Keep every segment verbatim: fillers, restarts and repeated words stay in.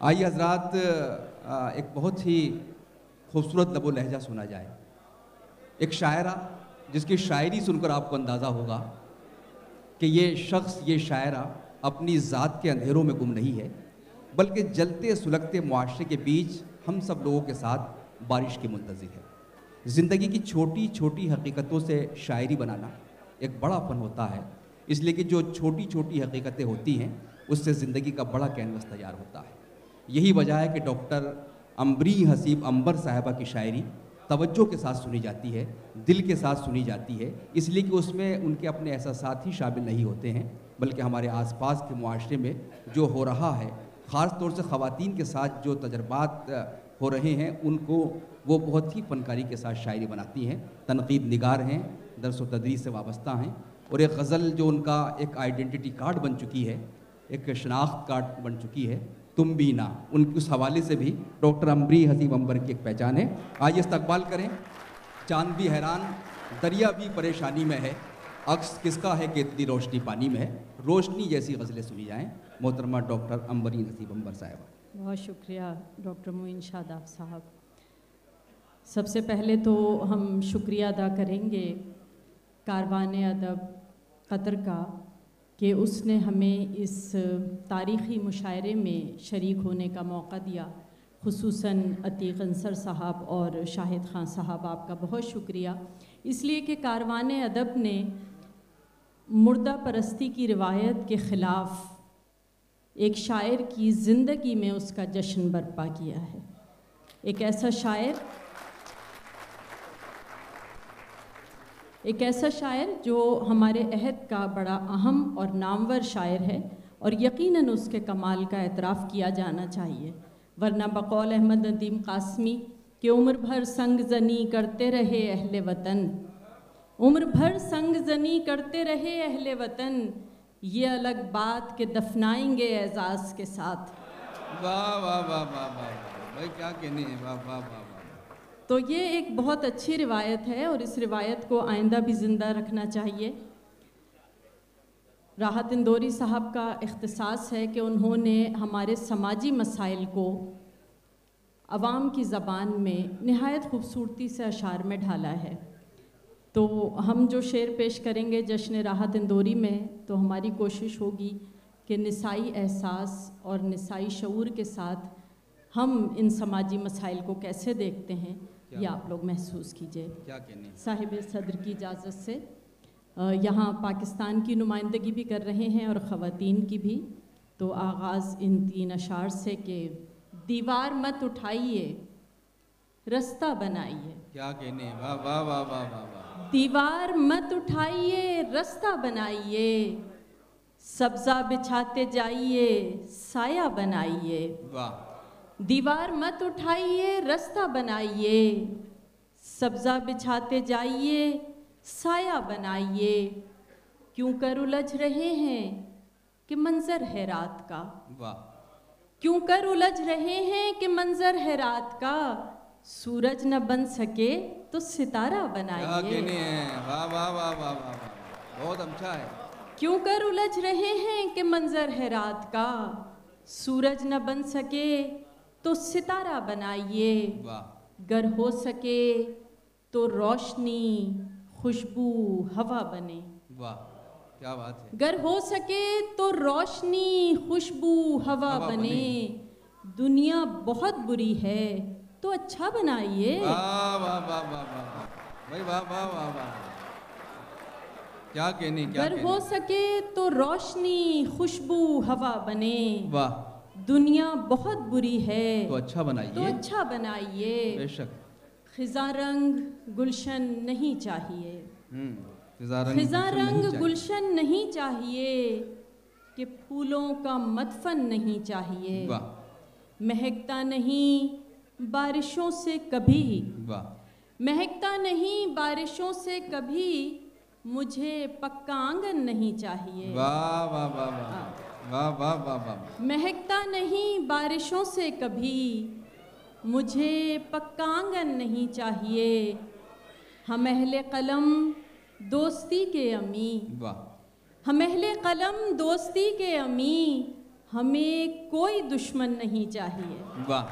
آئیے حضرات ایک بہت ہی خوبصورت لب و لہجہ سنا جائے. ایک شاعرہ جس کی شاعری سن کر آپ کو اندازہ ہوگا کہ یہ شخص یہ شاعرہ اپنی ذات کے اندھیروں میں گم نہیں ہے بلکہ جلتے سلگتے معاشرے کے بیچ ہم سب لوگوں کے ساتھ بارش کی منتظر ہے. زندگی کی چھوٹی چھوٹی حقیقتوں سے شاعری بنانا ایک بڑا فن ہوتا ہے، اس لیے کہ جو چھوٹی چھوٹی حقیقتیں ہوتی ہیں اس سے زندگی کا بڑا کینوس تیار ہوتا ہے. یہی وجہ ہے کہ ڈاکٹر امبری حسیب امبر صاحبہ کی شاعری توجہ کے ساتھ سنی جاتی ہے، دل کے ساتھ سنی جاتی ہے، اس لیے کہ اس میں ان کے اپنے احساسات ہی شامل نہیں ہوتے ہیں بلکہ ہمارے آس پاس کے معاشرے میں جو ہو رہا ہے، خاص طور سے خواتین کے ساتھ جو تجربات ہو رہے ہیں ان کو وہ بہت ہی فنکاری کے ساتھ شاعری بناتی ہیں. تنقید نگار ہیں، درس و تدریس سے وابستہ ہیں، اور ایک غزل جو ان کا ایک آئیڈینٹی کارڈ بن چکی ہے، ایک شناخت کارڈ بن چکی ہے، تم بھی نہ، ان اس حوالے سے بھی ڈاکٹر امبری حسیب امبر کی ایک پہچان ہے. آئیے استقبال کریں. چاند بھی حیران دریا بھی پریشانی میں ہے، عکس کس کا ہے کہ اتنی روشنی پانی میں ہے. روشنی جیسی غزلیں سنی جائیں محترمہ ڈاکٹر امبری حسیب امبر صاحبہ. بہت شکریہ ڈاکٹر معین شاداب صاحب. سب سے پہلے تو ہم شکریہ ادا کریں گے کاروان ادب قطر کا کہ اس نے ہمیں اس تاریخی مشاعرے میں شریک ہونے کا موقع دیا. خصوصاً عتیق انصر صاحب اور شاہد خان صاحب، آپ کا بہت شکریہ، اس لیے کہ کاروان ادب نے مردہ پرستی کی روایت کے خلاف ایک شاعر کی زندگی میں اس کا جشن برپا کیا ہے. ایک ایسا شاعر ایک ایسا شاعر جو ہمارے عہد کا بڑا اہم اور نامور شاعر ہے اور یقیناً اس کے کمال کا اعتراف کیا جانا چاہیے، ورنہ بقول احمد ندیم قاسمی کہ عمر بھر سنگ زنی کرتے رہے اہل وطن، عمر بھر سنگ زنی کرتے رہے اہل وطن، یہ الگ بات کہ دفنائیں گے اعزاز کے ساتھ. واہ واہ واہ واہ واہ بھائی کیا کہنے ہیں، واہ واہ واہ واہ. تو یہ ایک بہت اچھی روایت ہے اور اس روایت کو آئندہ بھی زندہ رکھنا چاہیے. راحت اندوری صاحب کا اختصاص ہے کہ انہوں نے ہمارے سماجی مسائل کو عوام کی زبان میں نہایت خوبصورتی سے اشعار میں ڈھالا ہے. تو ہم جو شعر پیش کریں گے جشن راحت اندوری میں، تو ہماری کوشش ہوگی کہ نسائی احساس اور نسائی شعور کے ساتھ ہم ان سماجی مسائل کو کیسے دیکھتے ہیں یہ آپ لوگ محسوس کیجئے. صاحب صدر کی اجازت سے یہاں پاکستان کی نمائندگی بھی کر رہے ہیں اور خواتین کی بھی. تو آغاز ان تین اشعار سے کہ دیوار مت اٹھائیے رستہ بنائیے. کیا کہنے ہیں، واہ واہ واہ واہ واہ. دیوار مت اٹھائیے رستہ بنائیے، سبزہ بچھاتے جائیے سایہ بنائیے. واہ. دیوار مت اٹھائیے رستہ بنائیے، سبزہ بچھاتے جائیے سایہ بنائیے، کیوں کر الجھ رہے ہیں کہ منظر ہے رات کا. واہ. کیوں کر الجھ رہے ہیں کہ منظر ہے رات کا، سورج نہ بن سکے تو ستارہ بنائیے. کیا کہنے ہیں، واہ واہ واہ واہ واہ، بہت اچھا ہے. کیوں کر الجھ رہے ہیں کہ منظر ہے رات کا، سورج نہ بن سکے تو ستارہ بنائیے. واہ. گر ہو سکے تو روشنی خوشبو ہوا بنے. واہ کیا بات ہے. گر ہو سکے تو روشنی خوشبو ہوا بنے، دنیا بہت بری ہے تو اچھا بنائیے. واہ واہ واہ واہ واہ بھائی، واہ واہ واہ واہ. کیا کہنے کیا گر ہو سکے تو روشنی خوشبو ہوا بنے. واہ. دنیا بہت بری ہے تو اچھا بنائیے. تو اچھا بنائیے. بے شک. خزاں رنگ گلشن نہیں چاہیے، خزاں رنگ گلشن نہیں چاہیے، کہ پھولوں کا مدفن نہیں چاہیے. واہ. مہکتا نہیں بارشوں سے کبھی، واہ. مہکتا نہیں بارشوں سے کبھی، مجھے پکا آنگن نہیں چاہیے. واہ واہ واہ واہ واہ واہ واہ واہ. مہکتا نہیں بارشوں سے کبھی، مجھے پکا آنگن نہیں چاہیے. ہم اہل قلم دوستی کے امی، واہ. ہم اہل قلم دوستی کے امی، ہمیں کوئی دشمن نہیں چاہیے. واہ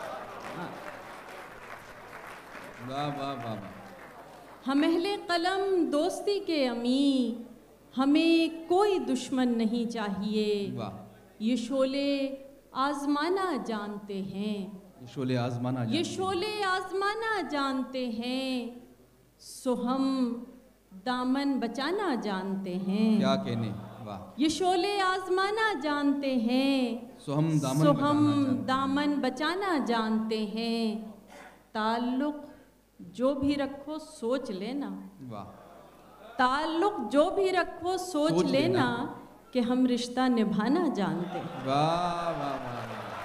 واہ واہ واہ. ہم اہل قلم دوستی کے امی، ہمیں کوئی دشمن نہیں چاہیے. واہ. یہ شعلے آزمانا جانتے ہیں، یہ شعلے آزمانا یہ شعلے آزمانا جانتے ہیں، سو ہم دامن بچانا جانتے ہیں. کیا کہنے. واہ. یہ شعلے آزمانا جانتے ہیں، سو ہم دامن سو بچانا ہم جانتے دامن بچانا جانتے ہیں. تعلق جو بھی رکھو سوچ لینا، واہ. تعلق جو بھی رکھو سوچ سوچ لینا لینا کہ ہم رشتہ نبھانا جانتے ہیں. واہ واہ واہ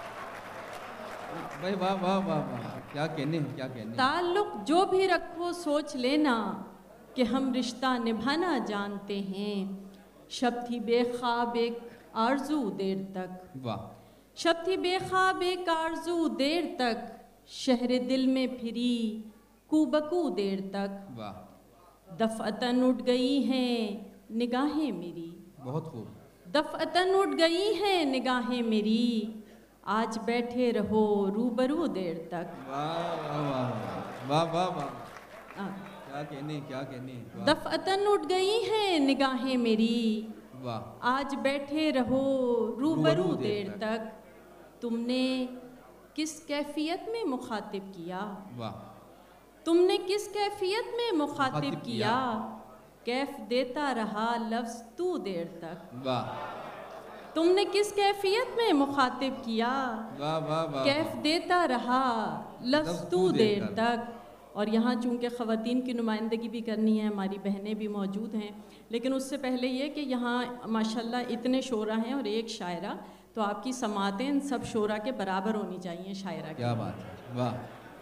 بھائی واہ واہ واہ واہ. کیا کہنے کیا کہنے. تعلق جو بھی رکھو سوچ لینا کہ ہم رشتہ نبھانا جانتے ہیں. شب تھی بے خواب ایک آرزو دیر تک، واہ. شب تھی بے خواب ایک آرزو دیر تک، شہر دل میں پھری کو بکو دیر تک. واہ. دفعتاً اٹھ گئی ہیں نگاہیں میری، بہت خوب. دفعتاً اٹھ گئی ہیں نگاہیں میری، آج بیٹھے رہو روبرو دیر تک. واہ واہ واہ واہ واہ واہ. آ، کیا کہنے کیا کہنے. واہ. دفعتاً اٹھ گئی ہیں نگاہیں میری، واہ. آج بیٹھے رہو روبرو دیر تک. تم نے کس کیفیت میں مخاطب کیا، واہ. تم نے کس کیفیت میں مخاطب مخاطب کیا، کیا. کیف دیتا رہا لفظ تو دیر تک. واہ تم نے کس کیفیت میں مخاطب کیا، واہ واہ واہ. کیف دیتا رہا لفظ تو دیر تک. اور یہاں چونکہ خواتین کی نمائندگی بھی کرنی ہے، ہماری بہنیں بھی موجود ہیں، لیکن اس سے پہلے یہ کہ یہاں ماشاءاللہ اتنے شعراء ہیں اور ایک شاعرہ، تو آپ کی سماعتیں ان سب شعراء کے برابر ہونی چاہیے شاعرہ کی. کیا بات ہے. واہ.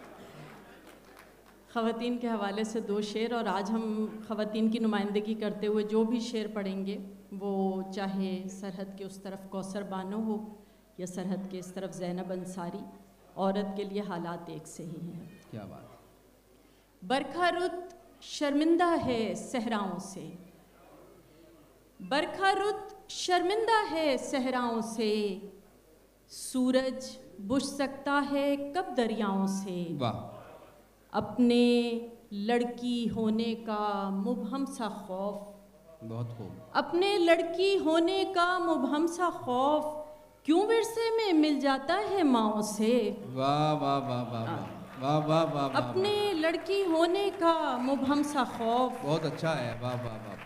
خواتین کے حوالے سے دو شعر، اور آج ہم خواتین کی نمائندگی کرتے ہوئے جو بھی شعر پڑھیں گے وہ چاہے سرحد کے اس طرف کوثر بانو ہو یا سرحد کے اس طرف زینب انصاری، عورت کے لیے حالات ایک سے ہی ہیں. کیا بات. برکھا رت شرمندہ ہے صحراؤں سے، برکھا رت شرمندہ ہے صحراؤں سے، سورج بجھ سکتا ہے کب دریاؤں سے. واہ. اپنے لڑکی ہونے کا مبہم سا خوف، بہت خوب. اپنے لڑکی ہونے کا مبہم سا خوف، کیوں ورثے میں مل جاتا ہے ماؤں سے. واہ واہ واہ واہ واہ واہ واہ واہ. اپنے لڑکی ہونے کا مبہم سا خوف، بہت اچھا ہے. واہ واہ واہ.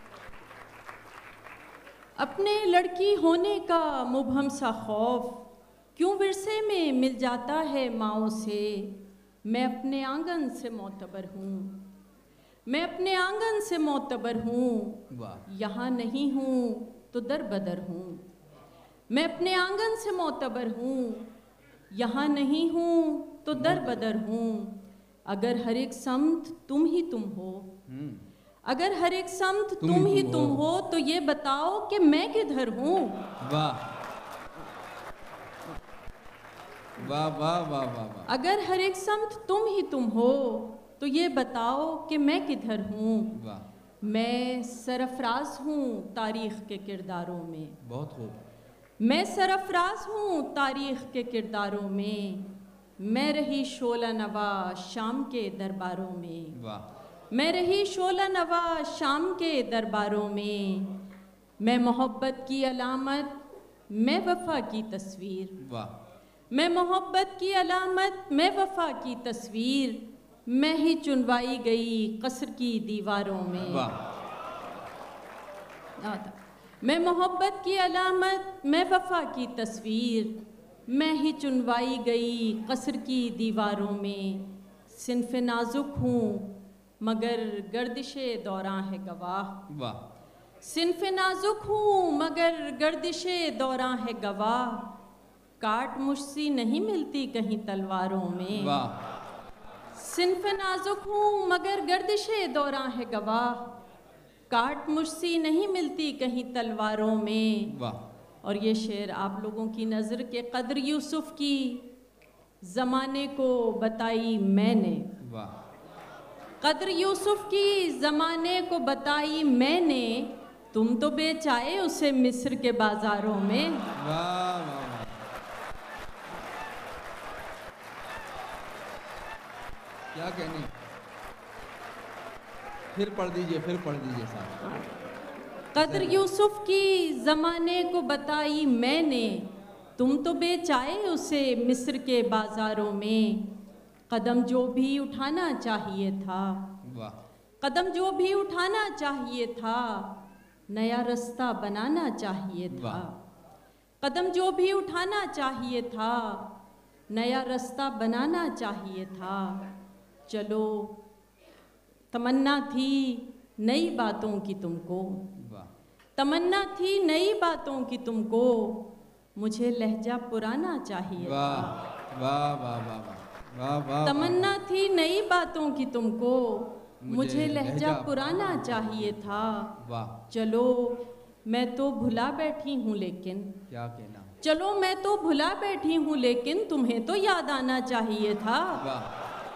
اپنے لڑکی ہونے کا مبہم سا خوف، کیوں ورثے میں مل جاتا ہے ماؤں سے. میں اپنے آنگن سے معتبر ہوں، میں اپنے آنگن سے معتبر ہوں، واہ. یہاں نہیں ہوں تو در بدر ہوں. میں اپنے آنگن سے معتبر ہوں، یہاں نہیں ہوں تو در بدر ہوں. اگر ہر ایک سمت تم ہی تم ہو، اگر ہر ایک سمت تم ہی تم ہو تو یہ بتاؤ کہ میں کدھر ہوں. واہ واہ واہ واہ واہ واہ. اگر ہر ایک سمت تم ہی تم ہو تو یہ بتاؤ کہ میں کدھر ہوں. واہ. میں سرفراز ہوں تاریخ کے کرداروں میں، بہت خوب. میں سرفراز ہوں تاریخ کے کرداروں میں، میں رہی شعلہ نوا شام کے درباروں میں. واہ. میں رہی شعلہ نوا شام کے درباروں میں، میں محبت کی علامت میں وفا کی تصویر. واہ. میں محبت کی علامت میں وفا کی تصویر، میں ہی چنوائی گئی قصر کی دیواروں میں. واہ. میں محبت کی علامت میں وفا کی تصویر، میں ہی چنوائی گئی قصر کی دیواروں میں. صنف نازک ہوں مگر گردش دوراں ہے گواہ. واہ. صنف نازک ہوں مگر گردش دوراں ہے گواہ، کاٹ مجھ سی نہیں ملتی کہیں تلواروں میں. واہ. صنف نازک ہوں مگر گردش دوراں ہے گواہ، کاٹ مجھ سی نہیں ملتی کہیں تلواروں میں. واہ. اور یہ شعر آپ لوگوں کی نظر کے قدر یوسف کی زمانے کو بتائی میں نے. واہ. قدر یوسف کی زمانے کو بتائی میں نے، तुम तो बेच आए उसे मिस्र के बाजारों में। वाह वाह वाह, क्या कहने। फिर पढ़ दीजिए, फिर पढ़ दीजिए साहब। कदर यूसुफ की ज़माने को बताई मैंने, तुम तो बेच आए उसे मिस्र के बाज़ारों में। कदम जो भी उठाना चाहिए था, वाह, कदम जो भी उठाना चाहिए था, नया रास्ता बनाना चाहिए था। कदम जो भी उठाना चाहिए था, नया रास्ता बनाना चाहिए था। चलो तमन्ना थी नई बातों की तुमको, वाह, तमन्ना थी नई बातों की तुमको, मुझे लहजा पुराना चाहिए वाह था। वाह वाह वाह वाह वाह वाह, तमन्ना थी नई बातों की तुमको, मुझे मुझे लहजा लहजा पुराना चाहिए था। वाह, चलो मैं तो भुला बैठी हूँ लेकिन, क्या कहना। चलो मैं तो भुला बैठी हूँ लेकिन, तुम्हें तो याद आना चाहिए था। वाह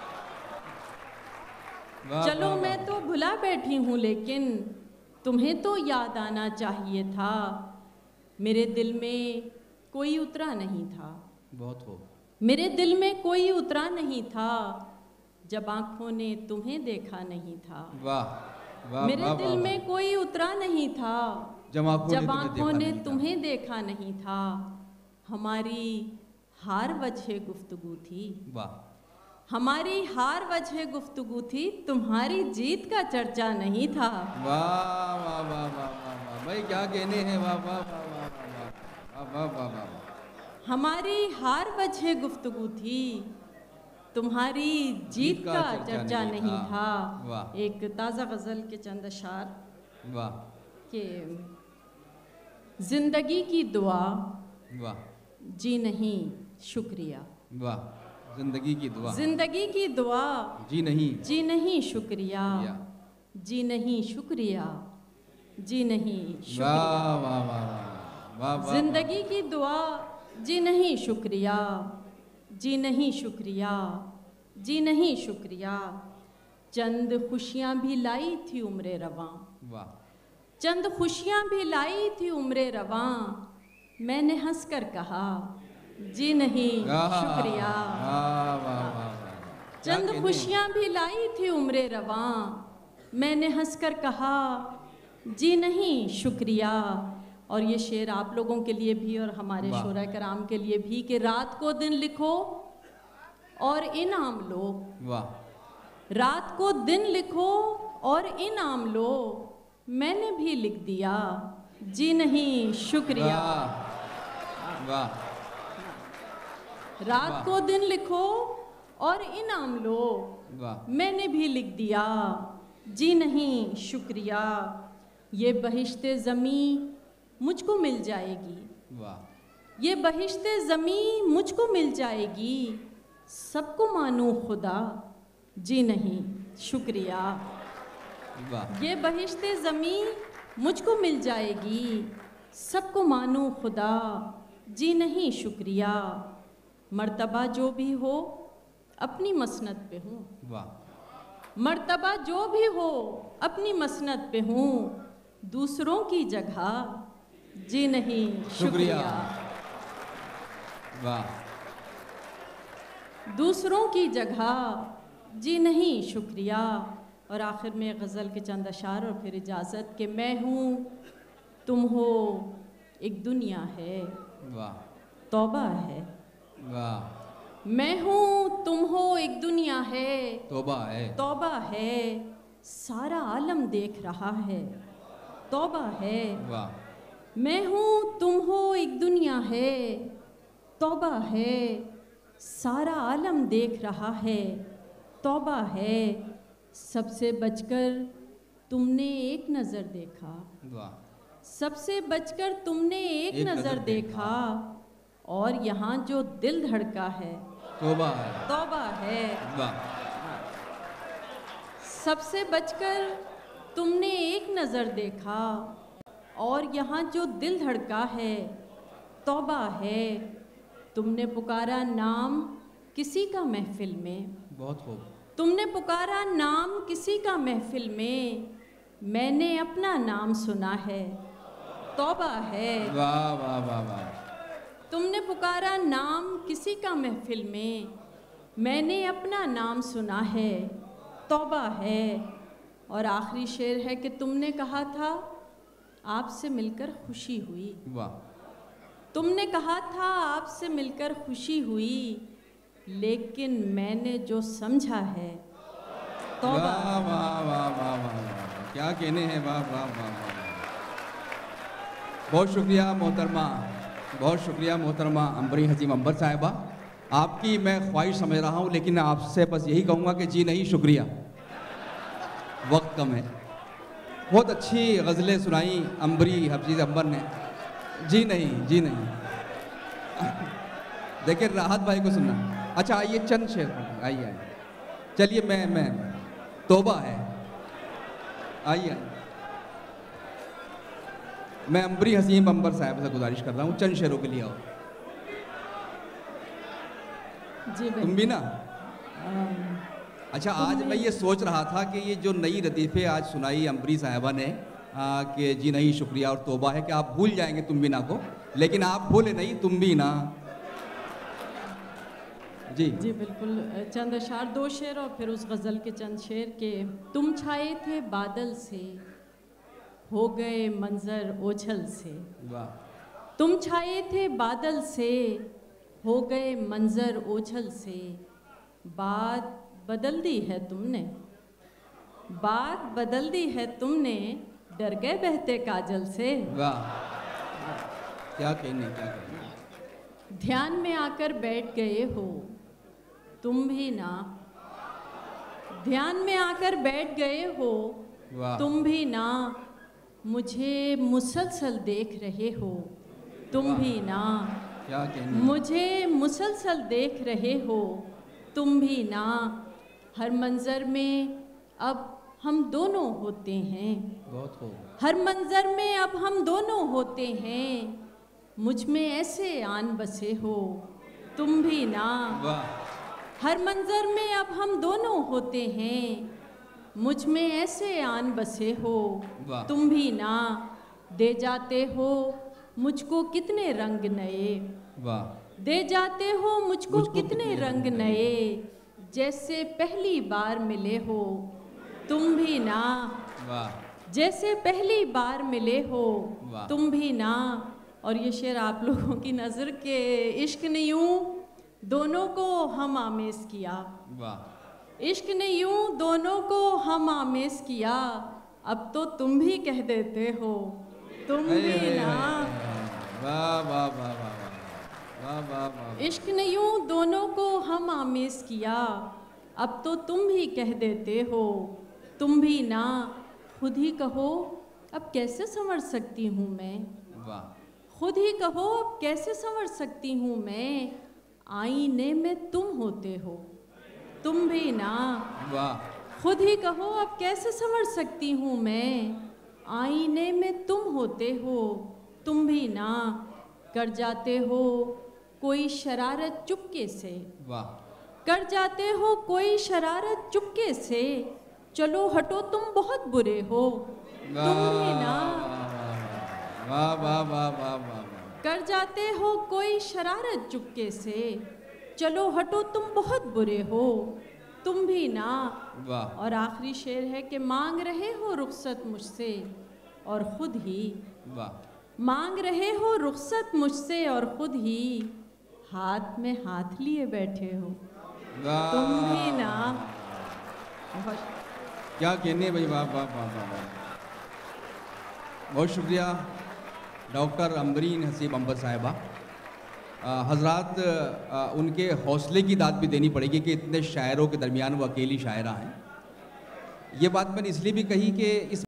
वाह, चलो वाह, मैं वाह, तो भुला बैठी हूँ लेकिन, तुम्हें तो याद आना चाहिए था। मेरे दिल में कोई उतरा नहीं था, बहुत हो। मेरे दिल में कोई उतरा नहीं था, जब आँखों ने तुम्हें देखा नहीं था। वाह वाह, मेरे वाह, दिल वाह, में कोई उतरा नहीं था, जब आँखों ने जब तुम्हें आँखों देखा ने नहीं था। तुम्हें देखा नहीं था। हमारी हार वजह गुफ्तगू थी, वाह, हमारी हार वजह गुफ्तगू थी, तुम्हारी जीत का चर्चा नहीं था। वाह वाह वाह वाह वाह वाह, भाई क्या कहने हैं। वाह वाह वाह वाह वाह वाह वाह वाह वाह, हमारी हार वजह गुफ्तगू थी, तुम्हारी जीत का चर्चा नहीं था। वाह, एक ताज़ा गज़ल के चंद अशार वाह के, जिंदगी की दुआ वाह जी नहीं शुक्रिया, वाह, जिंदगी की दुआ जिंदगी की दुआ जी नहीं जी नहीं शुक्रिया, या। जी नहीं शुक्रिया, जी नहीं वाह शुक्रिया। वाह वाह वाह वाह वाह, वाह, जिंदगी की दुआ जी नहीं शुक्रिया, जी नहीं शुक्रिया, जी नहीं शुक्रिया। चंद खुशियाँ भी लाई थी उम्रे रवां, वाह, चंद खुशियाँ भी लाई थी उम्रे रवां, मैंने हंस कर कहा जी नहीं शुक्रिया। वाह वाह वाह वाह, चंद खुशियाँ भी लाई थी उम्रे रवां, मैंने हंसकर कहा जी नहीं शुक्रिया। और ये शेर आप लोगों के लिए भी और हमारे वाह। शोरा कराम के लिए भी कि रात को दिन लिखो और इनाम लो, वाह, रात को दिन लिखो और इनाम लो, मैंने भी लिख दिया जी नहीं शुक्रिया। वाह वाह, रात वाह। को दिन लिखो और इनाम लो, वाह, मैंने भी लिख दिया जी नहीं शुक्रिया। ये बहिश्ते ज़मी मुझको मिल जाएगी, वाह, ये बहिश्ते ज़मी मुझको मिल जाएगी, सबको मानूं खुदा जी नहीं शुक्रिया। वाह, ये बहिश्ते ज़मी मुझको मिल जाएगी, सबको मानूं खुदा जी नहीं शुक्रिया। मर्तबा जो भी हो अपनी मसनद पे हूँ, वाह, मर्तबा जो भी हो अपनी मसनद पे हूँ, दूसरों की जगह जी नहीं शुक्रिया। वाह, दूसरों की जगह जी नहीं शुक्रिया। और आखिर में गज़ल के चंद अशार और फिर इजाज़त कि मैं हूँ तुम हो एक दुनिया है, वाह, तौबा है। वाह, मैं हूँ तुम हो एक दुनिया है, तौबा है। तौबा है, सारा आलम देख रहा है, तौबा है। वाह, मैं हूँ तुम हो एक दुनिया है, तौबा है, सारा आलम देख रहा है, तौबा है। सबसे बचकर तुमने एक नज़र देखा, वाह, सबसे बचकर तुमने एक, एक नज़र नज़र देखा, और यहाँ जो दिल धड़का है, तौबा है। तौबा है। वाह, सबसे बचकर तुमने एक नज़र देखा, और यहाँ जो दिल धड़का है, तौबा है। तुमने पुकारा नाम किसी का महफिल में, बहुत खूब। तुमने पुकारा नाम किसी का महफिल में, میں نے اپنا نام سنا ہے توبہ ہے. واہ واہ واہ واہ. تم نے پکارا نام کسی کا محفل میں, میں نے اپنا نام سنا ہے توبہ ہے. اور آخری شعر ہے کہ تم نے کہا تھا آپ سے مل کر خوشی ہوئی. واہ. تم نے کہا تھا آپ سے مل کر خوشی ہوئی, لیکن میں نے جو سمجھا ہے توبہ. واہ واہ واہ واہ واہ. کیا کہنے ہیں. واہ واہ واہ واہ. بہت شکریہ محترمہ, بہت شکریہ محترمہ عمبری حسین عنبر صاحبہ. آپ کی میں خواہش سمجھ رہا ہوں, لیکن آپ سے بس یہی کہوں گا کہ جی نہیں شکریہ, وقت کم ہے. بہت اچھی غزلیں سنائیں عمبری حسین عنبر نے. جی نہیں جی نہیں. دیکھیں راحت بھائی کو سننا. اچھا آئیے چند شعر آئیے آئیے. چلیے میں میں توبہ ہے. آئیے میں عمبری حسین عنبر صاحب سے گزارش کر رہا ہوں چند شعروں کے لیے. آؤ جی تم بھی نا. اچھا آج میں یہ سوچ رہا تھا کہ یہ جو نئی ردیفیں آج سنائی عمبری صاحبہ نے کہ جی نہیں شکریہ اور توبہ ہے, کہ آپ بھول جائیں گے تم بھی نا کو, لیکن آپ بھولے نہیں تم بھی نا. جی جی بالکل. چند اشعار, دو شعر اور پھر اس غزل کے چند شعر کے. تم چھائے تھے بادل سے ہو گئے منظر اوجھل سے. واہ. تم چھائے تھے بادل سے ہو گئے منظر اوجھل سے. بات بدل دی ہے تم نے, بات بدل دی ہے تم نے, ڈر گئے بہتے کاجل سے. واہ. کیا کہنے کیا کہنے. دھیان میں آ کر بیٹھ گئے ہو تم بھی نا, دھیان میں آ کر بیٹھ گئے ہو تم بھی نا. مجھے مسلسل دیکھ رہے ہو تم بھی نا. کیا کہنے. مجھے مسلسل دیکھ رہے ہو تم بھی نا. ہر منظر میں اب ہم دونوں ہوتے ہیں, بہت خوب. ہر منظر میں اب ہم دونوں ہوتے ہیں. مجھ میں ایسے آن بسے ہو تم بھی نا. واہ. ہر منظر میں اب ہم دونوں ہوتے ہیں. مجھ میں ایسے آن بسے ہو تم بھی نا. دے جاتے ہو مجھ کو کتنے رنگ نئے, واہ. دے جاتے ہو مجھ کو کتنے رنگ نئے. جیسے پہلی بار ملے ہو تم بھی نا. واہ. جیسے پہلی بار ملے ہو واہ. تم بھی نا. اور یہ شعر آپ لوگوں کی نظر کے عشق نے یوں دونوں کو ہم آمیز کیا. واہ. عشق نے یوں دونوں کو ہم آمیز کیا. اب تو تم بھی کہہ دیتے ہو تم بھی نا. واہ واہ واہ واہ واہ واہ واہ. عشق نے یوں دونوں کو ہم آمیز کیا. اب تو تم بھی کہہ دیتے ہو تم بھی نا. خود ہی کہو اب کیسے سنور سکتی ہوں میں, واہ. خود ہی کہو اب کیسے سنور سکتی ہوں میں. آئینے میں تم ہوتے ہو تم بھی نا. واہ. خود ہی کہو اب کیسے سنور سکتی ہوں میں. آئینے میں تم ہوتے ہو تم بھی نا. کر جاتے ہو کوئی شرارت چپکے سے, واہ. کر جاتے ہو کوئی شرارت چپکے سے. چلو ہٹو تم بہت برے ہو تم بھی نا. واہ واہ واہ واہ واہ. کر جاتے ہو کوئی شرارت چپکے سے. چلو ہٹو تم بہت برے ہو تم بھی نا. واہ. اور آخری شعر ہے کہ مانگ رہے ہو رخصت مجھ سے اور خود ہی, واہ. مانگ رہے ہو رخصت مجھ سے اور خود ہی ہاتھ میں ہاتھ لیے بیٹھے ہو تم بھی نا. کیا کہنے بھائی. واہ واہ واہ واہ. بہت شکریہ ڈاکٹر عمبری حسین عنبر صاحبہ. حضرات ان کے حوصلے کی داد بھی دینی پڑے گی کہ اتنے شاعروں کے درمیان وہ اکیلی شاعرہ ہیں. یہ بات میں نے اس لیے بھی کہی کہ اس